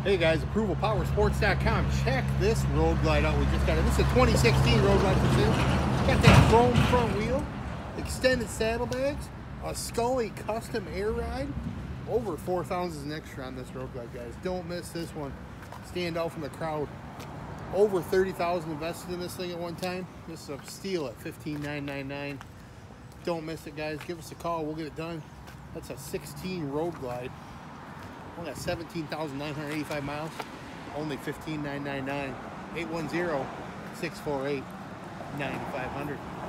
Hey guys, ApprovalPowerSports.com. Check this Road Glide out we just got it. This is a 2016 Road Glide Precision. Got that chrome front wheel, extended saddlebags, a Scully custom air ride. Over 4,000 extra on this Road Glide, guys. Don't miss this one. Stand out from the crowd. Over 30,000 invested in this thing at one time. This is a steal at $15,999. Don't miss it, guys. Give us a call. We'll get it done. That's a 16 Road Glide. Only got 17,985 miles. Only $15,999. 810-648-9500.